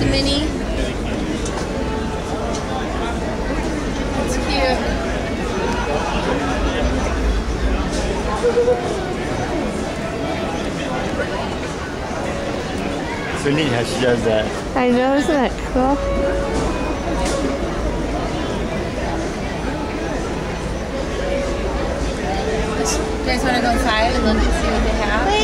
the mini. It's cute. So neat how she does that. I know, isn't that cool? You guys want to go inside and look and see what they have?